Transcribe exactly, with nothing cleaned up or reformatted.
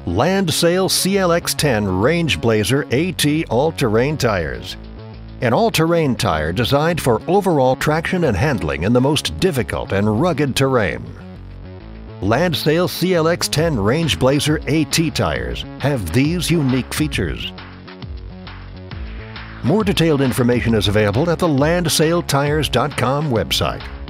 Landsail C L X ten Rangeblazer AT all-terrain tires. An all-terrain tire designed for overall traction and handling in the most difficult and rugged terrain. Landsail C L X ten Rangeblazer AT tires have these unique features. More detailed information is available at the landsail tires dot com website.